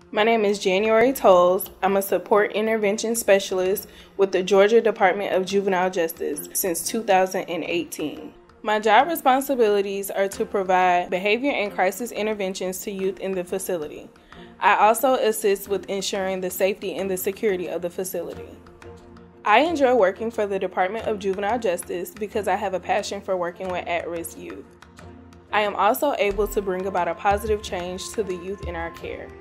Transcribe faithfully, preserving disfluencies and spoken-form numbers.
My name is January Towles. I'm a support intervention specialist with the Georgia Department of Juvenile Justice since two thousand eighteen. My job responsibilities are to provide behavior and crisis interventions to youth in the facility. I also assist with ensuring the safety and the security of the facility. I enjoy working for the Department of Juvenile Justice because I have a passion for working with at-risk youth. I am also able to bring about a positive change to the youth in our care.